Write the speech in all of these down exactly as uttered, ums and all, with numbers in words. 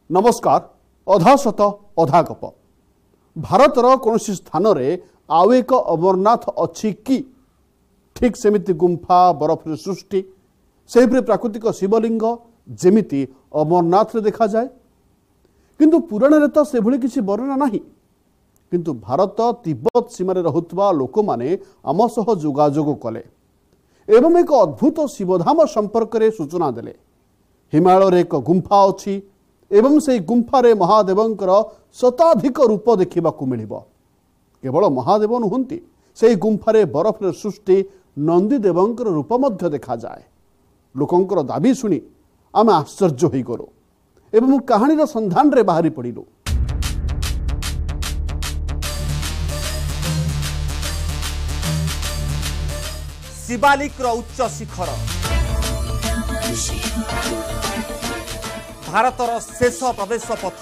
नमस्कार। अधा सत अधा गप। भारतर कौन स्थान रे आउ एक अमरनाथ अच्छी कि ठीक सेमिति गुंफा बरफ सृष्टि से प्राकृतिक शिवलिंग जेमिति अमरनाथ रे देखा जाए, किंतु पुराण रे तो से भली किसी वर्णना नहीं। किंतु भारत तिब्बत सीमार रहुतबा लोक माने आम सह जोगाजोग कले एवं एक अद्भुत शिवधाम संपर्क रे सूचना देले। हिमालय रे एक गुंफा अच्छी एवं से गुंफारे महादेवंकर शताधिक रूप देखा मिलिबो। केवल महादेव नुहंती, से गुंफारे बरफ सृष्टि नंदीदेवंकर रूप मध्य देखा जाए। लोकंकर दाबी शुणी आम आश्चर्य हो गलु एवं कहानीर संधान रे बाहरी पड़िलु। शिवालिक उच्च शिखर भारतर शेष प्रवेश पथ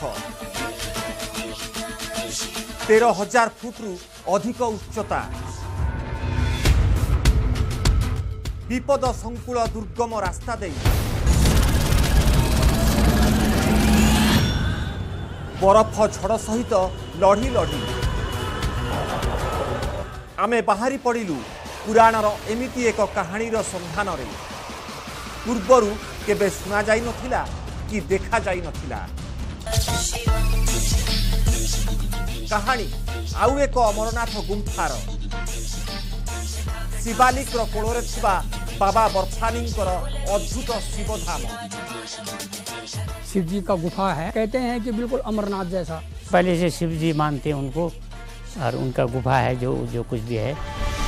तेरह हजार फुट रु अधिक उच्चता, विपद संकुल दुर्गम रास्ता दे बरफ झड़ सहित लड़ी लड़ी आमे बाहरी पड़िलु पुराणर एमिति एक कहानीर संधान रे। पूर्वरु केबे सुना जाई नथिला कि देखा जाई नथिला। कहानी आउ एक अमरनाथ गुंफार शिवालिक कोଳରେ थिबा बाबा बर्फानींकर अद्भुत शिवधाम। शिव जी का गुफा है, कहते हैं कि बिल्कुल अमरनाथ जैसा। पहले से शिव जी मानते हैं उनको और उनका गुफा है जो जो कुछ भी है।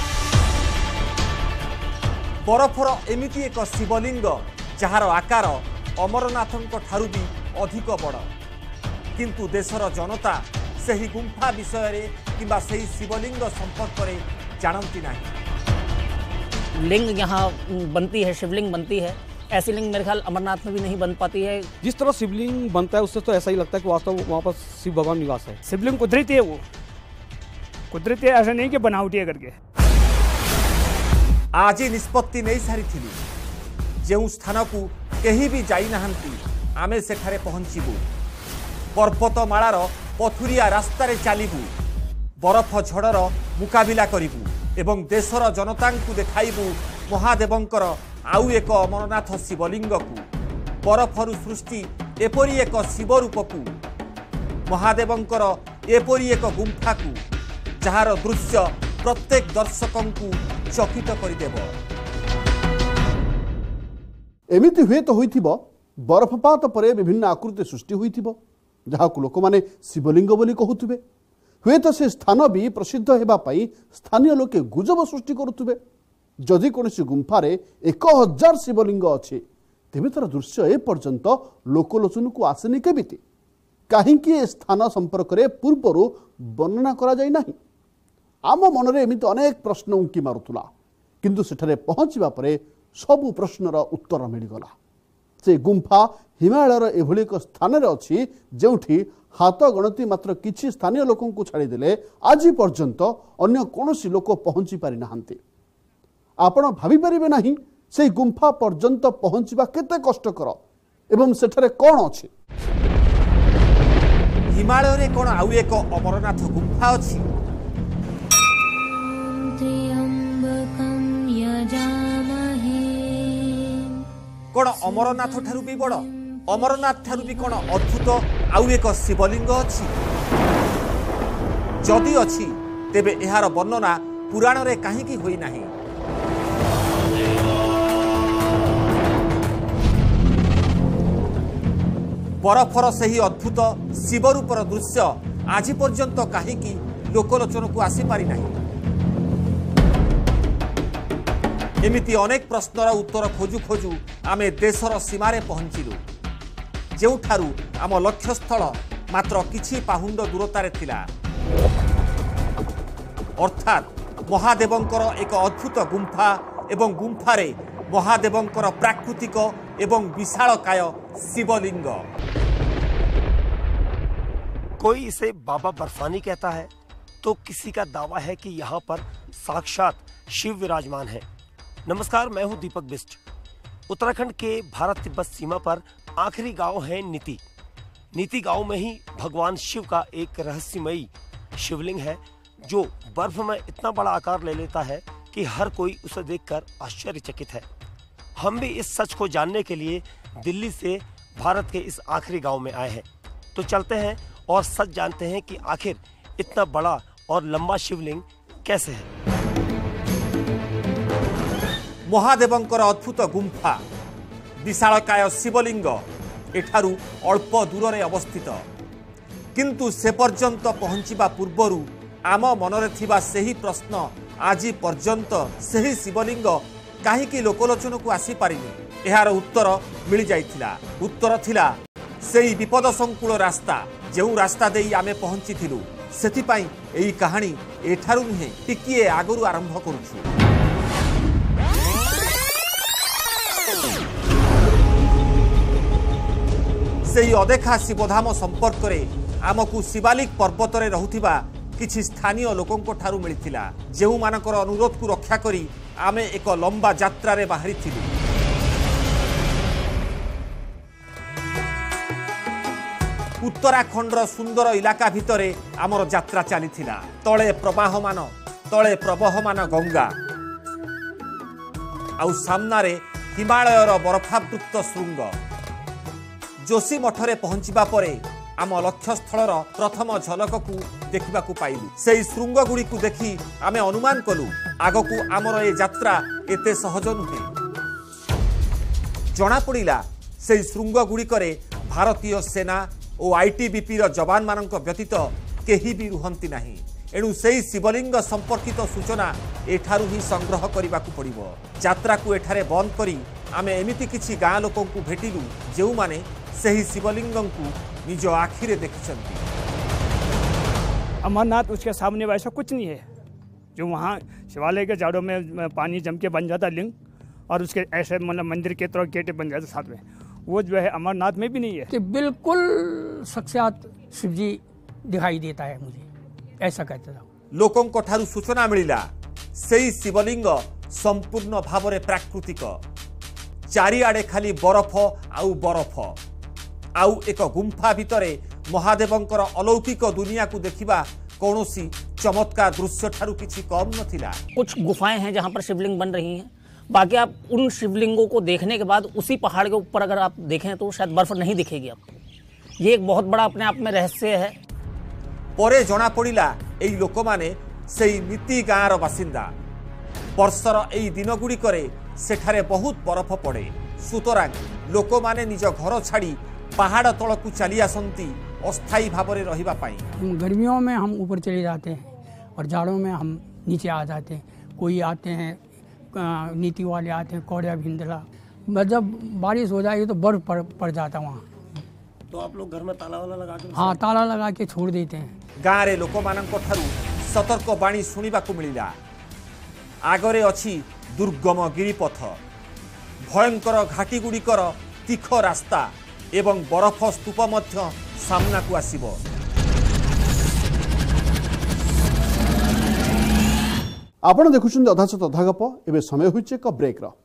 बरफर एमिति एक शिवलिंग जार आकार अमरनाथों ठारू भी अधिक बड़, किंतु देशर जनता सही गुंफा विषय रे किंबा सही शिवलिंग संपर्क रे जानती नहीं। लिंग यहाँ बनती है, शिवलिंग बनती है, ऐसी लिंग मेरे ख्याल अमरनाथ में भी नहीं बन पाती है। जिस तरह शिवलिंग बनता है उससे तो ऐसा ही लगता है कि वास्तव वहाँ पर शिव भगवान निवास है। शिवलिंग कुदरती है, वो कुदरती है, ऐसा नहीं कि बनावटी है करके। आज निष्पत्ति नहीं सारी थी जो स्थान को कहीं भी जाई नहांती आमे सेठारे पहुंचीबू। पर्वतमालार पथुरिया रास्ता रे चालिबू, बरफ झड़र मुकाबिला करिबू एवं देशर जनता को देखाइबू महादेवंकर आउ एक अमरनाथ शिवलिंग को। बरफरु सृष्टि एपरी एक शिव रूप को, महादेवंकर एपरी एक गुंफा को, जार दृश्य प्रत्येक दर्शकों को चकित करदेव। एमिति हुए तो होइथिबो बरफपात परे विभिन्न आकृति सृष्टि होइथिबो, जहाकु लोक माने शिवलिंग बोली कहूथिबे। हुए तो से स्थान भी प्रसिद्ध हेबा पई स्थानीय लोके गुजब सृष्टि करुथिबे। जदि कोनसी गुंफारे एक हजार शिवलिंग अछि तेबे तार दृश्य ए पर्यंत लोकलोचन को आसेनि केबिति, काहेकि ए स्थान संपर्क रे पूर्वरु वर्णना करा जाय नाही। आम मन रे एमिति अनेक प्रश्न उंकी मारुतुला, किंतु सेठारे पहुंचीबा परे सबु प्रश्नर उत्तर मिलगला। से गुंफा हिमालयर एभली एक स्थान रे अछि जेउठी हाथ गणति मात्र किछि स्थानीय लोकों को छाड़ीदेले आज पर्यंत अन्य कोनोसी लोक पहुंची पारि नाहांती। आपण भाबी परिबे नाही से गुंफा पर्यंत पहुंचीबा केते कष्टकर एवं सेठारे कोन अछि। हिमालय रे कोन आउ एक अमरनाथ गुंफा अछि? कौन अमरनाथ ठारू भी बड़? अमरनाथ ठारू भी कौन अद्भुत आउ एक शिवलिंग अछि? जदि अछि तेबे एहार वर्णना पुराण रे काहेकि होई नाही? बरफर सही अद्भुत शिव रूपर दृश्य आज पर्यंत काहेकि लोकलोचन को आसी पारि नाही? एमिति अनेक प्रश्नर उत्तर खोजु खोजु आमे देशर सीमारे पहुंचिलु, जेउठारु आम लक्ष्यस्थल मात्र किछि पाहुंड दूरतारे थिला। अर्थात महादेवंकर एक अद्भुत गुंफा एवं गुंफारे महादेवंकर प्राकृतिक एवं विशालकाय शिवलिंग। कोई इसे बाबा बर्फानी कहता है तो किसी का दावा है कि यहाँ पर साक्षात शिव विराजमान है। नमस्कार, मैं हूं दीपक बिस्ट। उत्तराखंड के भारत तिब्बत सीमा पर आखिरी गांव है नीति। नीति गांव में ही भगवान शिव का एक रहस्यमयी शिवलिंग है जो बर्फ में इतना बड़ा आकार ले लेता है कि हर कोई उसे देखकर आश्चर्यचकित है। हम भी इस सच को जानने के लिए दिल्ली से भारत के इस आखिरी गांव में आए हैं। तो चलते हैं और सच जानते हैं कि आखिर इतना बड़ा और लंबा शिवलिंग कैसे है। महादेवंकर अद्भुत गुंफा विशालकाय शिवलिंग एठारू अल्प दूर में अवस्थित, किंतु से पर्यंत पहुंचवा पूर्वरु आम मनरे थिबा सेही प्रश्न आज पर्यंत सेही शिवलिंग काहीकि लोकलोचन को आसी पारिनी एहार उत्तर मिल जाइथिला। उत्तर थिला सेही विपद संकुल रास्ता जेउ रास्ता देई आमे पहुंची थिलु। सेथिपाई एही कहानी एठारू नुहे टिकिए आगरु आरंभ करूछु। सेही अदेखा शिवधाम संपर्क में आमको शिवालिक पर्वत रे रहुथिबा किछि स्थानीय लोकंको ठारू मिलिथिला, जेउ मानकर अनुरोध को रक्षा करी आमे एक लंबा यात्रा रे बाहरी थिलु। उत्तराखंडर सुंदर इलाका भितरे आमर यात्रा चलीथिला। तळे प्रवाहमान तळे प्रवहमान गंगा आउ सामनारे हिमालयर बरफावृत शृंग। जोशी मठरे पहुंचवा परे आम लक्ष्यस्थलर प्रथम झलक को देखा पाइलु। से श्रृंग गुड़ी को देखी आमे अनुमान कलु आगकू आमर ए यात्रा एते सहज नुहे। जना पड़ा से श्रृंग गुड़िकरे भारतीय सेना और आईटीबीपी र जवान मानक व्यतीत केही भी रुहंती नाही। एणु से शिवलिंग संपर्कित सूचना एठारू ही संग्रह करने को पड़िबो। यात्रा को एठारे बंद करी आमे एमिति किछि गाँ लोकों को भेटिलु जेउ माने सही शिवलिंग को निज आखिरे देखिछंती। अमरनाथ उसके सामने वैसा कुछ नहीं है जो वहाँ शिवालय के जड़ों में पानी जम के बन जाता लिंग और उसके ऐसे मतलब मंदिर के तरफ गेट बन जाते साथ में, वो जो है अमरनाथ में भी नहीं है कि बिल्कुल साक्षात शिव जी दिखाई देता है मुझे, ऐसा कहते था। लोकों को ठारू सूचना मिलिला सेई शिवलिंग संपूर्ण भावरे प्राकृतिक, चारिआडे खाली बरफ आउ बरफ आउ एक गुंफा भितरे महादेवंकर अलौकिक दुनिया को देखिबा कौनसी चमत्कार दृश्य ठारू किछि कम नथिला। कुछ गुफाएं हैं जहां पर शिवलिंग बन रही हैं, बाकी आप उन शिवलिंगों को देखने के बाद उसी पहाड़ के ऊपर अगर आप देखें तो शायद बर्फ नहीं दिखेगी आपको। ये एक बहुत बड़ा अपने आप में रहस्य है। परे जना पड़िला एई लोक माने सेई नीति गाँर बासिंदा। वर्षर एई दिन गुड़िकरे सेठारे बहुत बरफ पड़े, सुतरां लोक माने निज घर छाड़ी पहाड़ तल को चली आसती अस्थायी भाव में रहिबा पाई। गर्मियों में हम ऊपर चले जाते हैं और जाड़ों में हम नीचे आ जाते हैं। कोई आते हैं नीति वाले आते हैं कौड़िया भिंदला, जब बारिश हो जाएगी तो बर्फ पड़, पड़ जाता वहाँ। तो आप लोग घर में ताला वाला लगा के? हाँ, ताला लगा के छोड़ देते हैं। गाँव रे लोक मानक ठारू सतर्क बाणी सुनिबा को मिलिला। आगरे अछि दुर्गम गिरिपथ, भयंकर घाटी गुड़िकर तीख रास्ता एवं बरफ स्तूप मध्य सामना को आसिबो। आपण देखुछन अधा सत अधा गप। एबे समय होइचे एक ब्रेक रा।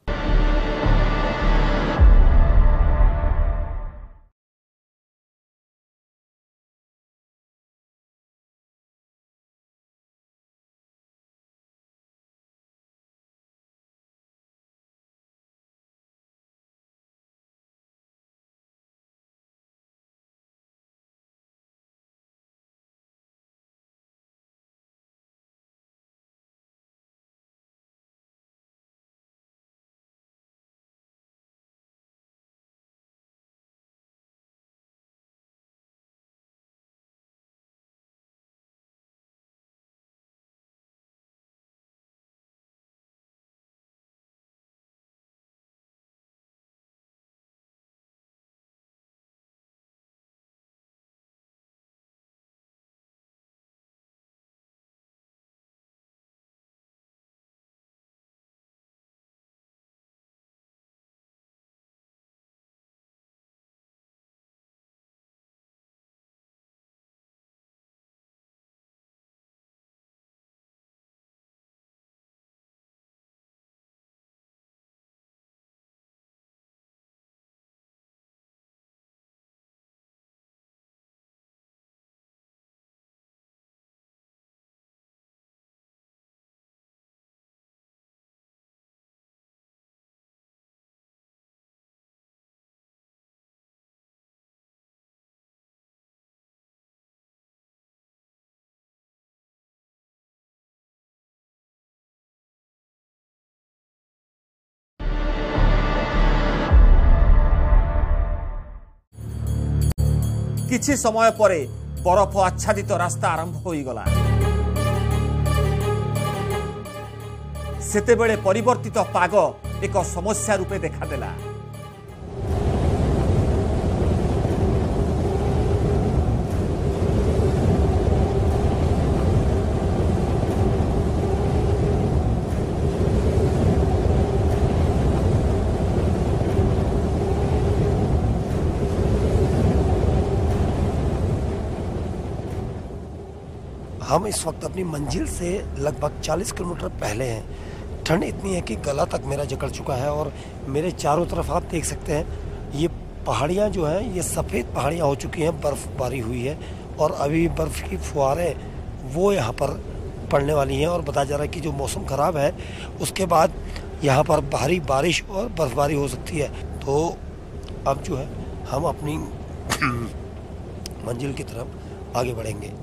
किछि समय परे बरफ आच्छादित रास्ता आरंभ होईगला। सेतेबेले परिवर्तित पाग एक समस्या रूपे देखादेला। हम इस वक्त अपनी मंजिल से लगभग चालीस किलोमीटर पहले हैं। ठंड इतनी है कि गला तक मेरा जकड़ चुका है और मेरे चारों तरफ आप देख सकते हैं ये पहाड़ियाँ जो हैं ये सफ़ेद पहाड़ियाँ हो चुकी हैं, बर्फ़बारी हुई है और अभी बर्फ़ की फुहारें वो यहाँ पर पड़ने वाली हैं और बताया जा रहा है कि जो मौसम ख़राब है उसके बाद यहाँ पर भारी बारिश और बर्फ़बारी हो सकती है। तो अब जो है हम अपनी मंजिल की तरफ आगे बढ़ेंगे।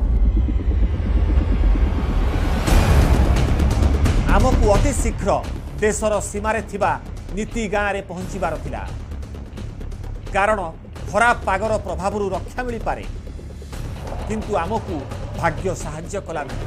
आमको अति शीघ्र देशर सीमारे थिबा नीति गाँव में पहुंचबार थिला, कारण खराब पागर प्रभाव रक्षा मिल पारे, किंतु आमको भाग्य साहाय्य कला नहीं।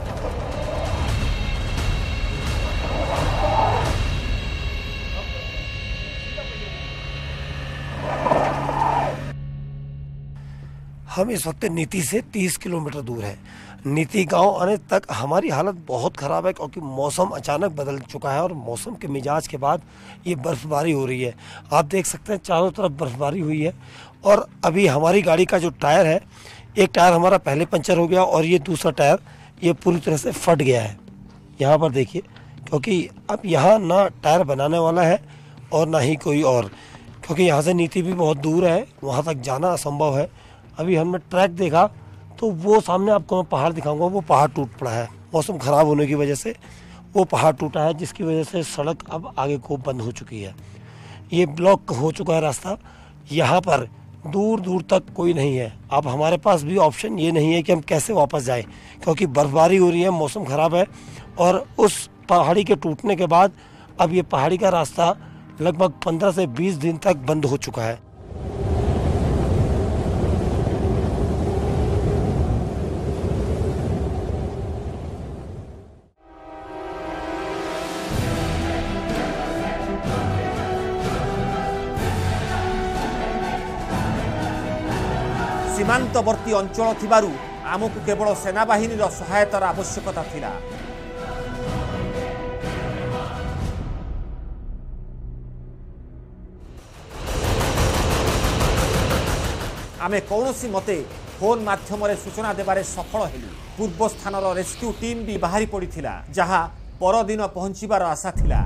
हम इस वक्त नीति से तीस किलोमीटर दूर है। नीति गांव आने तक हमारी हालत बहुत ख़राब है क्योंकि मौसम अचानक बदल चुका है और मौसम के मिजाज के बाद ये बर्फ़बारी हो रही है। आप देख सकते हैं चारों तरफ बर्फ़बारी हुई है और अभी हमारी गाड़ी का जो टायर है, एक टायर हमारा पहले पंचर हो गया और ये दूसरा टायर ये पूरी तरह से फट गया है। यहाँ पर देखिए, क्योंकि अब यहाँ ना टायर बनाने वाला है और ना ही कोई और, क्योंकि यहाँ से नीति भी बहुत दूर है, वहाँ तक जाना असंभव है। अभी हमने ट्रैक देखा तो वो सामने आपको मैं पहाड़ दिखाऊंगा, वो पहाड़ टूट पड़ा है। मौसम ख़राब होने की वजह से वो पहाड़ टूटा है, जिसकी वजह से सड़क अब आगे को बंद हो चुकी है। ये ब्लॉक हो चुका है रास्ता, यहाँ पर दूर दूर तक कोई नहीं है। अब हमारे पास भी ऑप्शन ये नहीं है कि हम कैसे वापस जाएं, क्योंकि बर्फ़बारी हो रही है, मौसम ख़राब है और उस पहाड़ी के टूटने के बाद अब ये पहाड़ी का रास्ता लगभग पंद्रह से बीस दिन तक बंद हो चुका है। सीमांतवर्ती अंचल थिबारु आमको केवल सेनाबाहिनी सहायतार आवश्यकता थिला। आमे कौनसी मते फोन माध्यम सूचना देबारे सफल हेलु। पूर्व स्थानर रेस्क्यू टीम भी बाहरी पड़िथिला, जहा परदिन पहुंचीबार आशा थिला।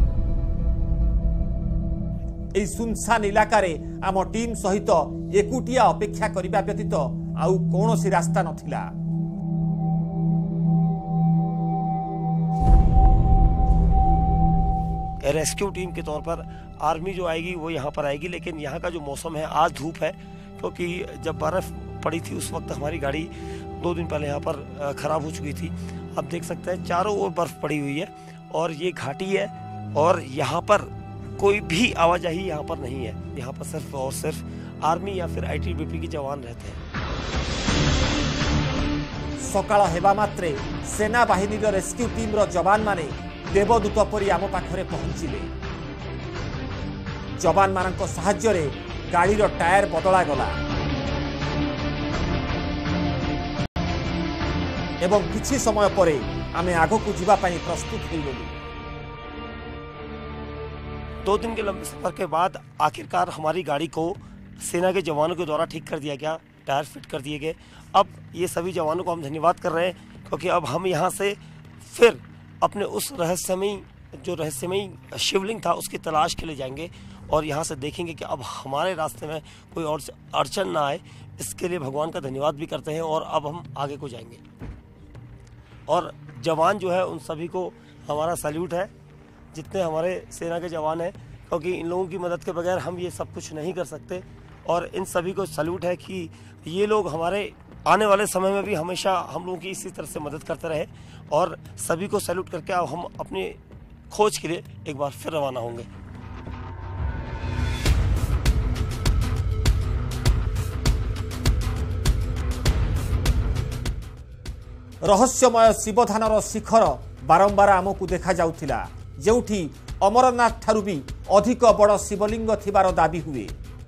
এই सुनसान इलाकार आम टीम सहित एकुटिया अपेक्षा करने व्यतीत आउ कौन रास्ता नथिला। रेस्क्यू टीम के तौर पर आर्मी जो आएगी वो यहाँ पर आएगी, लेकिन यहाँ का जो मौसम है आज धूप है, क्योंकि जब बर्फ़ पड़ी थी उस वक्त हमारी गाड़ी दो दिन पहले यहाँ पर ख़राब हो चुकी थी। आप देख सकते हैं चारों ओर बर्फ़ पड़ी हुई है और ये घाटी है और यहाँ पर कोई भी आवाजाही यहाँ पर नहीं है। यहाँ पर सिर्फ और सिर्फ आर्मी या फिर आईटीबीपी के जवान रहते हैं। सकाळ हेबा मात्रे सेना बाहिनी रेस्क्यू टीम रो जवान माने देवदूत परी आम पाखरे पहुंचिले। जवान मानक सहाय्य रे गाड़ीर टायर बदला गला एवं किछि समय परे आमे आगकू जीवा पाई प्रस्तुत हो गलु। दो दिन के लंबे सफर के बाद आखिरकार हमारी गाड़ी को सेना के जवानों के द्वारा ठीक कर दिया गया, टायर फिट कर दिए गए। अब ये सभी जवानों को हम धन्यवाद कर रहे हैं, क्योंकि अब हम यहाँ से फिर अपने उस रहस्यमयी जो रहस्यमयी शिवलिंग था उसकी तलाश के लिए जाएंगे और यहाँ से देखेंगे कि अब हमारे रास्ते में कोई और अड़चन ना आए। इसके लिए भगवान का धन्यवाद भी करते हैं और अब हम आगे को जाएंगे। और जवान जो है उन सभी को हमारा सैल्यूट है, जितने हमारे सेना के जवान हैं, क्योंकि इन लोगों की मदद के बगैर हम ये सब कुछ नहीं कर सकते। और इन सभी को सैल्यूट है कि ये लोग हमारे आने वाले समय में भी हमेशा हम लोगों की इसी तरह से मदद करते रहे। और सभी को सैल्यूट करके अब हम अपनी खोज के लिए एक बार फिर रवाना होंगे। रहस्यमय शिवधानर शिखर बारंबार आमको देखा जाउथिला, जेउठी अमरनाथ ठारू भी अधिक बड़ शिवलिंग थिबार दाबी हुए,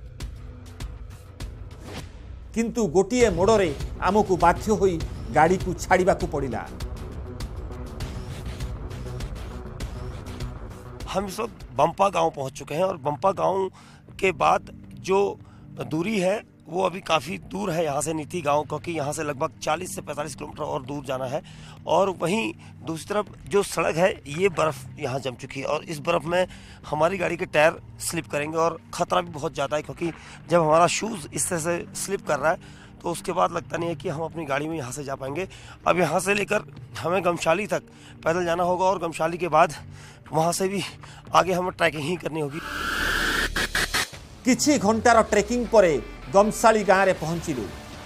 किंतु गोटिए मोड़रे आमको बाध्य होई गाड़ी को छाड़िबाकू पड़िला। हम इस वक्त बंपा गांव पहुंच चुके हैं और बंपा गांव के बाद जो दूरी है वो अभी काफ़ी दूर है यहाँ से नीति गांव, क्योंकि यहाँ से लगभग चालीस से पैंतालीस किलोमीटर और दूर जाना है। और वहीं दूसरी तरफ जो सड़क है ये बर्फ़ यहाँ जम चुकी है और इस बर्फ़ में हमारी गाड़ी के टायर स्लिप करेंगे और ख़तरा भी बहुत ज़्यादा है, क्योंकि जब हमारा शूज़ इस तरह से स्लिप कर रहा है तो उसके बाद लगता नहीं है कि हम अपनी गाड़ी में यहाँ से जा पाएंगे। अब यहाँ से लेकर हमें गमशाली तक पैदल जाना होगा और गमशाली के बाद वहाँ से भी आगे हमें ट्रैकिंग ही करनी होगी। किछि घंटार ट्रेकिंग परे गमशाली गाँव में पहुंचलु।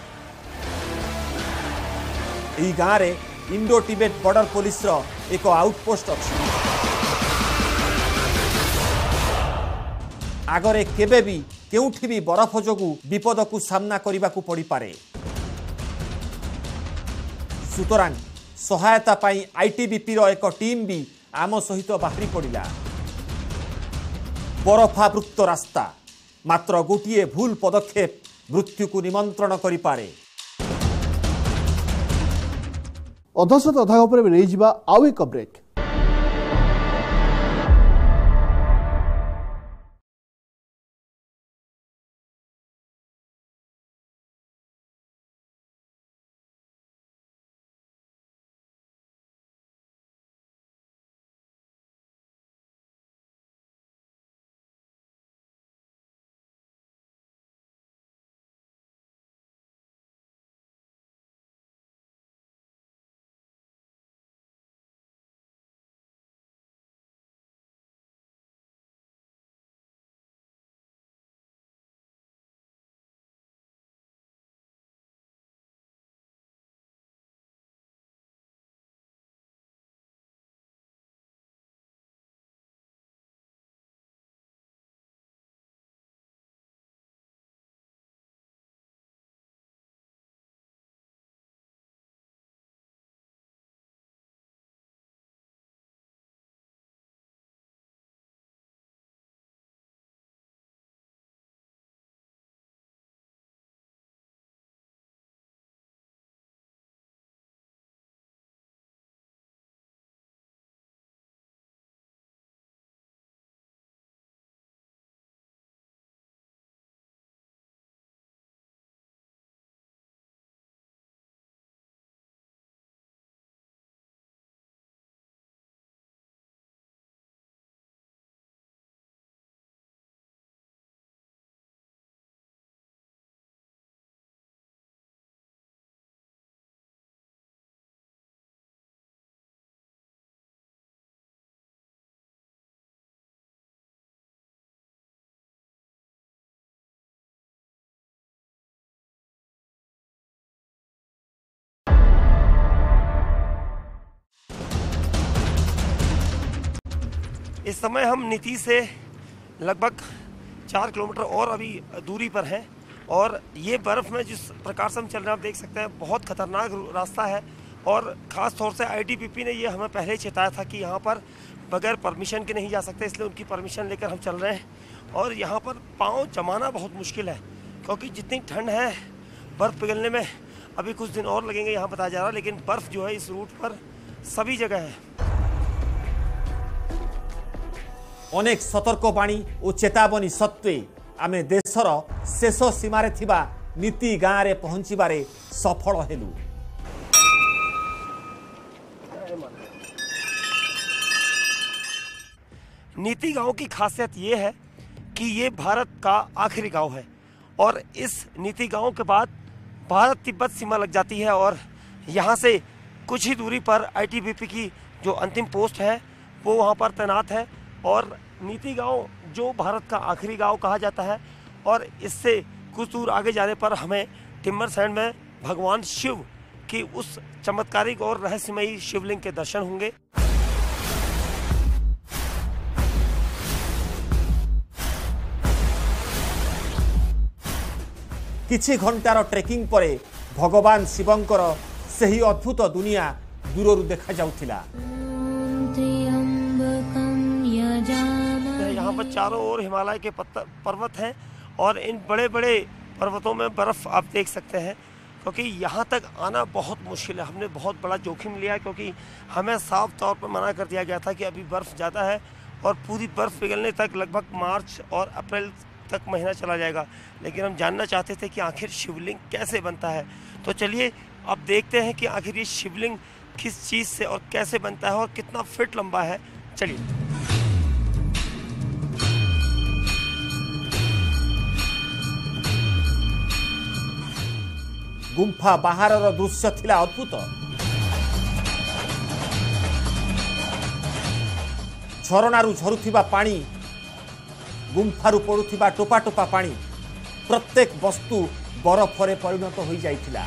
यह गाँव में इंडो टिबेट बॉर्डर पुलिस रो एक आउटपोस्ट अच्छी। आगरे केबे भी केउठी भी बरफ जोगु विपद को सामना करने को पड़ी पारे। सुतरां सहायता पाई आईटीबीपी रो एक टीम भी आम सहित बाहरी पड़ा। बरफावृत रास्ता, मात्र गोटे भूल पदक्षेप मृत्यु को निमंत्रण करि पारे। अधसत अधा पर नहीं जिबा आउ एक ब्रेक। इस समय हम नीति से लगभग चार किलोमीटर और अभी दूरी पर हैं और ये बर्फ़ में जिस प्रकार से हम चल रहे हैं आप देख सकते हैं बहुत ख़तरनाक रास्ता है। और ख़ास तौर से आईटीबीपी ने ये हमें पहले ही चेताया था कि यहाँ पर बगैर परमिशन के नहीं जा सकते, इसलिए उनकी परमिशन लेकर हम चल रहे हैं। और यहाँ पर पाँव जमाना बहुत मुश्किल है, क्योंकि जितनी ठंड है बर्फ़ पिघलने में अभी कुछ दिन और लगेंगे यहाँ बताया जा रहा है, लेकिन बर्फ़ जो है इस रूट पर सभी जगह है। अनेक सतर्कवाणी और चेतावनी सत्वे आमे देशर शेष सीमारे थिबा नीति गाँव में पहुंचबारे सफल हेलु। नीति गांव की खासियत ये है कि ये भारत का आखिरी गांव है और इस नीति गांव के बाद भारत तिब्बत सीमा लग जाती है और यहाँ से कुछ ही दूरी पर आईटीबीपी की जो अंतिम पोस्ट है वो वहाँ पर तैनात है। और नीति गांव जो भारत का आखिरी गांव कहा जाता है और इससे कुछ दूर आगे जाने पर हमें टिम्बर सैंड में भगवान शिव की उस चमत्कारिक और रहस्यमयी शिवलिंग के दर्शन होंगे। किछि घंटार ट्रेकिंग परे भगवान शिवंकर ସେହି ଅଦ୍ଭୁତ ଦୁନିଆ ଦୂରରୁ ଦେଖାଯାଉଥିଲା। यहाँ पर चारों ओर हिमालय के पर्वत हैं और इन बड़े बड़े पर्वतों में बर्फ़ आप देख सकते हैं, क्योंकि यहाँ तक आना बहुत मुश्किल है। हमने बहुत बड़ा जोखिम लिया क्योंकि हमें साफ तौर पर मना कर दिया गया था कि अभी बर्फ़ ज़्यादा है और पूरी बर्फ़ पिघलने तक लगभग मार्च और अप्रैल तक महीना चला जाएगा। लेकिन हम जानना चाहते थे कि आखिर शिवलिंग कैसे बनता है। तो चलिए अब देखते हैं कि आखिर ये शिवलिंग किस चीज़ से और कैसे बनता है और कितना फिट लंबा है। चलिए। गुंफा बाहरर दृश्य थिला अद्भुत। झरणारू झरुथिबा पानी, गुंफारू पड़ुथिबा टोपा टोपा पानी, प्रत्येक वस्तु बरफरे परिणत हो जाइथिला।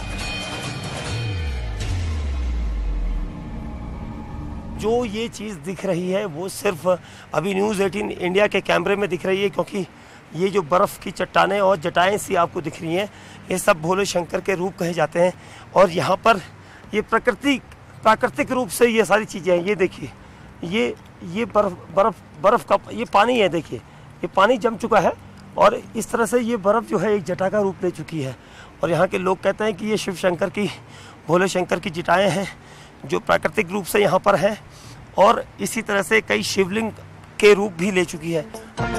जो ये चीज़ दिख रही है वो सिर्फ अभी न्यूज़ एटीन इंडिया के कैमरे में दिख रही है, क्योंकि ये जो बर्फ़ की चट्टानें और जटाएं सी आपको दिख रही हैं, ये सब भोले शंकर के रूप कहे जाते हैं। और यहाँ पर ये प्रकृति प्राकृतिक रूप से ये सारी चीज़ें हैं। ये देखिए, ये ये बर्फ़ बर्फ़ बर्फ़ का ये पानी है। देखिए ये पानी जम चुका है और इस तरह से ये बर्फ़ जो है एक जटा का रूप ले चुकी है। और यहाँ के लोग कहते हैं कि ये शिव शंकर की भोले शंकर की जटाएँ हैं जो प्राकृतिक रूप से यहाँ पर हैं, और इसी तरह से कई शिवलिंग के रूप भी ले चुकी है।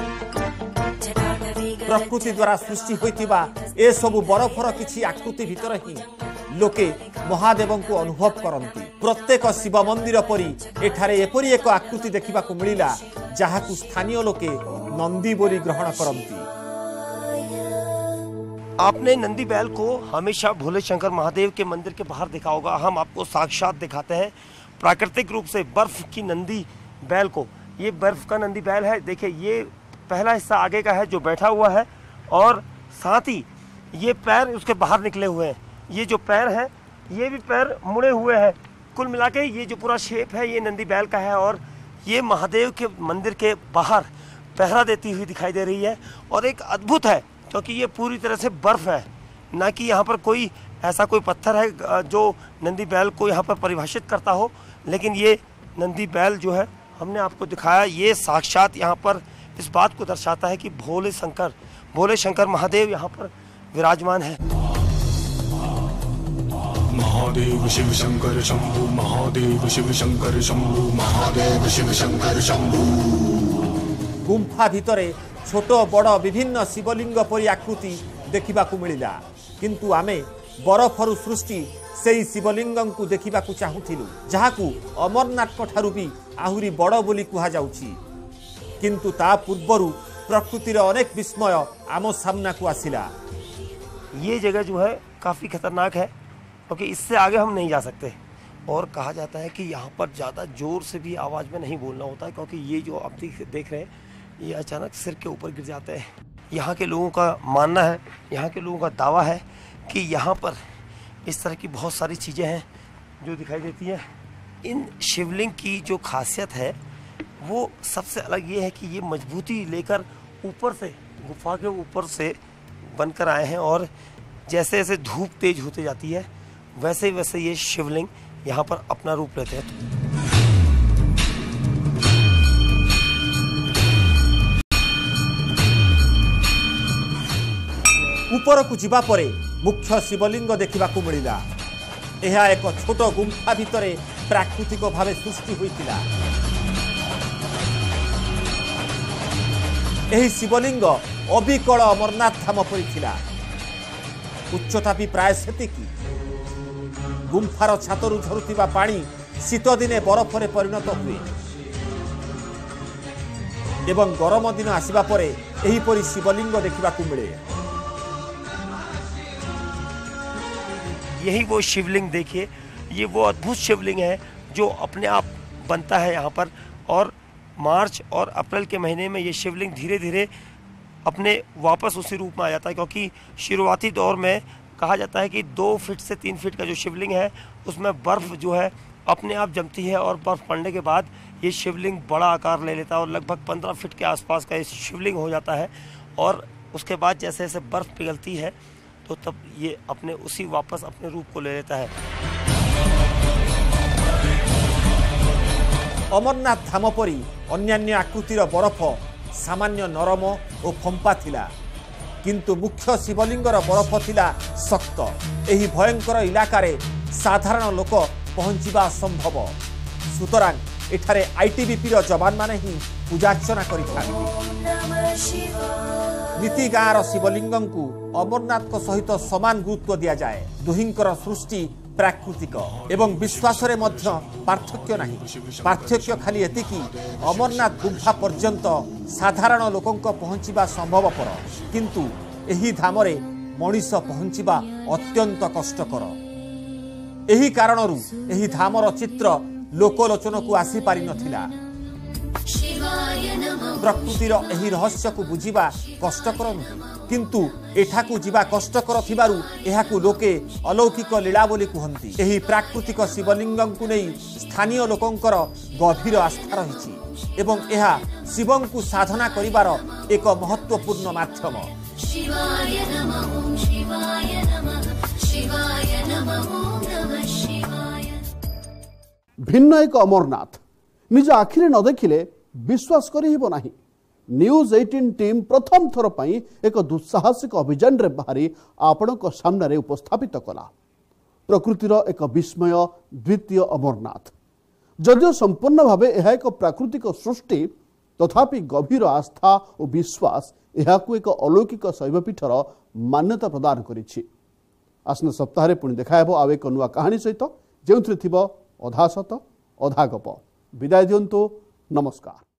प्रकृति द्वारा सृष्टि होइतिबा ए सबु बरफर किछि आकृति भितर ही लोके महादेव को अनुभव करती। प्रत्येक शिव मंदिर परी एठारे एपरी एक आकृति देखा मिला जहां स्थानीय लोके नंदी बोली ग्रहण करती। आपने नंदी बैल को हमेशा भोले शंकर महादेव के मंदिर के बाहर देखा होगा। हम आपको साक्षात दिखाते हैं प्राकृतिक रूप से बर्फ की नंदी बैल को। ये बर्फ का नंदी बैल है। देखिए ये पहला हिस्सा आगे का है जो बैठा हुआ है, और साथ ही ये पैर उसके बाहर निकले हुए हैं। ये जो पैर है ये भी पैर मुड़े हुए हैं। कुल मिला के ये जो पूरा शेप है ये नंदी बैल का है, और ये महादेव के मंदिर के बाहर पहरा देती हुई दिखाई दे रही है। और एक अद्भुत है क्योंकि ये पूरी तरह से बर्फ़ है, ना कि यहाँ पर कोई ऐसा कोई पत्थर है जो नंदी बैल को यहाँ पर परिभाषित करता हो। लेकिन ये नंदी बैल जो है हमने आपको दिखाया, ये साक्षात यहाँ पर इस बात को दर्शाता है कि भोले शंकर भोले शंकर महादेव यहाँ पर विराजमान है। महादेव शिव शंकर शंभु, महादेव शिव शंकर शंभु, महादेव शिव शंकर शंभु। गुंफा भितरे छोट बड़ विभिन्न शिवलिंग परी आकृति देखा मिला, किंतु आमे बरफरु सृष्टि सेई शिवलिंग को देखा चाहूलु, जहाँ अमरनाथ ठारू भी आहुरी बड़ बोली कहा जाउछि। किंतु ता पूर्वरु प्रकृतिर अनेक विस्मय आम सामना को आसिला। ये जगह जो है काफ़ी खतरनाक है क्योंकि इससे आगे हम नहीं जा सकते, और कहा जाता है कि यहाँ पर ज़्यादा ज़ोर से भी आवाज़ में नहीं बोलना होता है, क्योंकि ये जो आप देख रहे हैं ये अचानक सिर के ऊपर गिर जाते हैं। यहाँ के लोगों का मानना है, यहाँ के लोगों का दावा है कि यहाँ पर इस तरह की बहुत सारी चीज़ें हैं जो दिखाई देती हैं। इन शिवलिंग की जो खासियत है वो सबसे अलग ये है कि ये मजबूती लेकर ऊपर से गुफा के ऊपर से बनकर आए हैं, और जैसे जैसे धूप तेज होती जाती है वैसे वैसे ये शिवलिंग यहाँ पर अपना रूप लेते हैं। ऊपर को जीवा परे मुख्य शिवलिंग देखा मिला। यह एक छोट गुंफा भितरे प्राकृतिक भाव सृष्टि होइतिला। यही शिवलिंग अबिकल अमरनाथ धाम परी थिला। उच्चता भी प्राय सेतिकी। गुंफार छातरू झरुथिबा पानी शीत दिने बरफरे परिणत हुए, एवं गरम दिन आसिबा परे एही परी शिवलिंग देखा मिले। यही वो शिवलिंग देखिए, ये वो अद्भुत शिवलिंग है जो अपने आप बनता है यहाँ पर, और मार्च और अप्रैल के महीने में ये शिवलिंग धीरे धीरे अपने वापस उसी रूप में आ जाता है। क्योंकि शुरुआती दौर में कहा जाता है कि दो फीट से तीन फीट का जो शिवलिंग है उसमें बर्फ़ जो है अपने आप जमती है, और बर्फ़ पड़ने के बाद ये शिवलिंग बड़ा आकार ले लेता है और लगभग पंद्रह फीट के आसपास का ये शिवलिंग हो जाता है। और उसके बाद जैसे जैसे बर्फ़ पिघलती है तो तब ये अपने उसी वापस अपने रूप को ले लेता है। अमरनाथ धाम परी अन्यान्य आकृतिर बरफ सामान्य नरम और फंपा थिला, किंतु मुख्य शिवलिंगर बरफ थिला शक्त। एही भयंकर इलाकारे साधारण लोक पहुंचवा असंभव। सुतरां एठारे आईटीबीपी रो जवान माने ही पूजार्चना करिथांती। नीति गाँवर शिवलिंग को अमरनाथ को सहित समान गुरुत्व दि जाए। दुहिंकर सृष्टि प्राकृतिक एवं विश्वास रे मध्य पार्थक्य नहीं। पार्थक्य खाली एतिकी अमरनाथ गुंफा पर्यंत साधारण लोकों पहुंचवा संभवपर, किंतु एही धामरे मनीष पहुंचवा अत्यंत कष्टकर। एही कारणरू एही धामर चित्र लोकलोचन को आसी पारि नथिला। प्रकृतिर एही रहस्य को बुझिबा कष्टकर नुहे, किंतु एठाकू जीवा कष्टकर थिबारु एहाकू लोके अलौकिक लीला बोली कहती। एही प्राकृतिक शिवलिंगं को नहीं स्थानीय लोकंकर गभीर आस्था रही एवं एहा शिवं को साधना करिबार एक महत्वपूर्ण माध्यम। भिन्न एक अमरनाथ निज आखिरे न देखिले विश्वास करी हेबो नाही। न्यूज अठारह टीम प्रथम थर पई एक दुस्साहसिक अभियान रे बाहरी आपणक सामने उपस्थापित कला प्रकृतिर एक विस्मय द्वितीय अमरनाथ। जदिओ संपूर्ण भावे यह एक प्राकृतिक सृष्टि, तथापि गभीर आस्था और विश्वास यहाकू एक अलौकिक शैवपीठर मान्यता प्रदान करिछि। आसन्न सप्ताह पुणी देखाहेब आउ एक नुआ कहानी सहित, जो अधा सत अधा गप। विदाय दियंतु, नमस्कार।